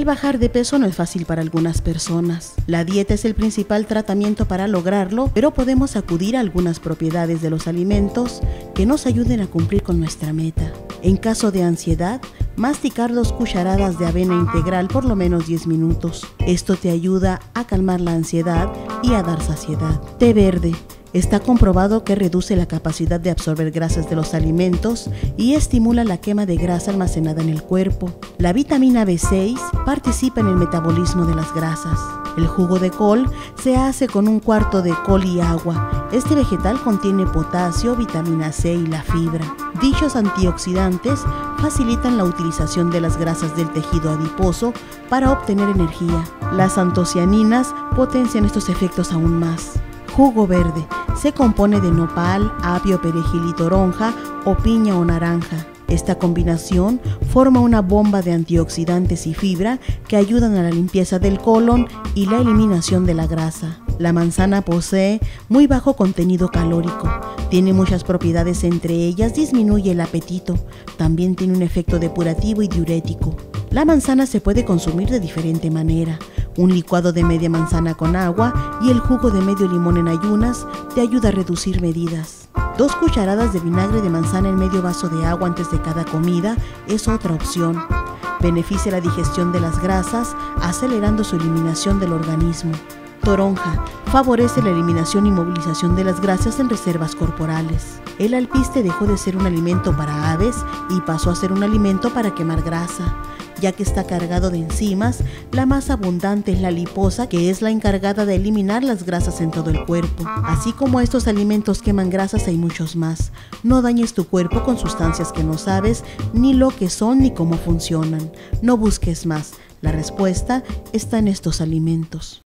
bajar de peso no es fácil para algunas personas. La dieta es el principal tratamiento para lograrlo, pero podemos acudir a algunas propiedades de los alimentos que nos ayuden a cumplir con nuestra meta. En caso de ansiedad, masticar 2 cucharadas de avena integral por lo menos 10 minutos. Esto te ayuda a calmar la ansiedad y a dar saciedad. Té verde. Está comprobado que reduce la capacidad de absorber grasas de los alimentos y estimula la quema de grasa almacenada en el cuerpo. La vitamina B6 participa en el metabolismo de las grasas. El jugo de col se hace con 1/4 de col y agua. Este vegetal contiene potasio, vitamina C y la fibra. Dichos antioxidantes facilitan la utilización de las grasas del tejido adiposo para obtener energía. Las antocianinas potencian estos efectos aún más. Jugo verde. Se compone de nopal, apio, perejil y toronja o piña o naranja. Esta combinación forma una bomba de antioxidantes y fibra que ayudan a la limpieza del colon y la eliminación de la grasa. La manzana posee muy bajo contenido calórico. Tiene muchas propiedades, entre ellas disminuye el apetito. También tiene un efecto depurativo y diurético. La manzana se puede consumir de diferente manera. Un licuado de media manzana con agua y el jugo de medio limón en ayunas te ayuda a reducir medidas. 2 cucharadas de vinagre de manzana en medio vaso de agua antes de cada comida es otra opción. Beneficia la digestión de las grasas, acelerando su eliminación del organismo. Toronja. Favorece la eliminación y movilización de las grasas en reservas corporales. El alpiste dejó de ser un alimento para aves y pasó a ser un alimento para quemar grasa. Ya que está cargado de enzimas, la más abundante es la liposa, que es la encargada de eliminar las grasas en todo el cuerpo. Así como estos alimentos queman grasas, hay muchos más. No dañes tu cuerpo con sustancias que no sabes ni lo que son ni cómo funcionan. No busques más. La respuesta está en estos alimentos.